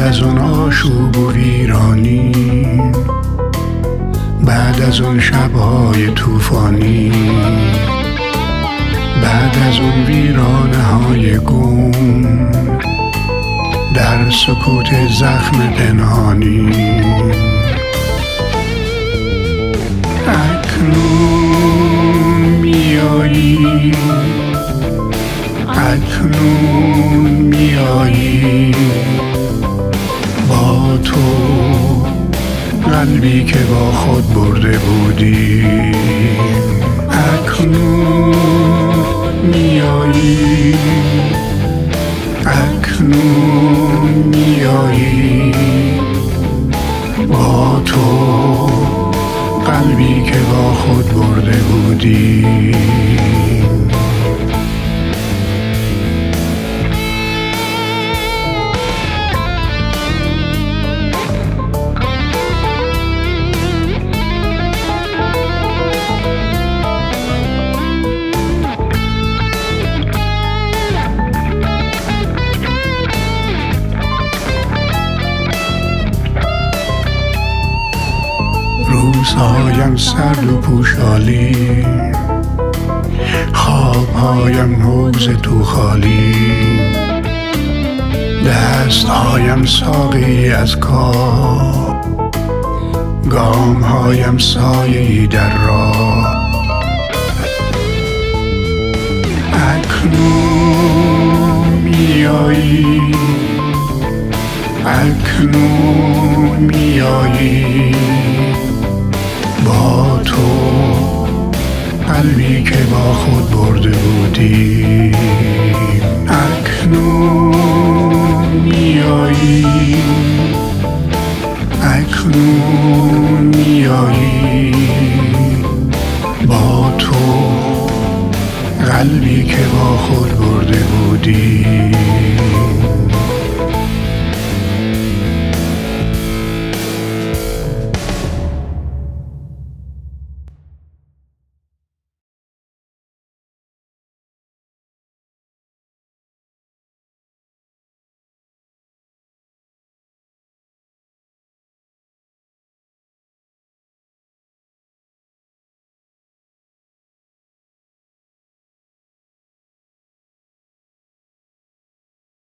از اون آشوب و ویرانی، بعد از اون شبهای طوفانی، بعد از اون ویرانه های گم در سکوت زخم پنهانی، اکنون میایی، اکنون میایی، با تو قلبی که با خود برده بودی، اکنون میایی، اکنون میایی، با تو قلبی که با خود برده بودی. روزهایم سرد و پوشالی، خوابهایم حوض تو خالی، دستهایم ساقی از کار، گامهایم سایه‌ای در راه، اکنون میایی، اکنون میایی، با تو قلبی که با خود برده بودی، اکنون میایی، اکنون میایی، با تو قلبی که با خود برده بودی.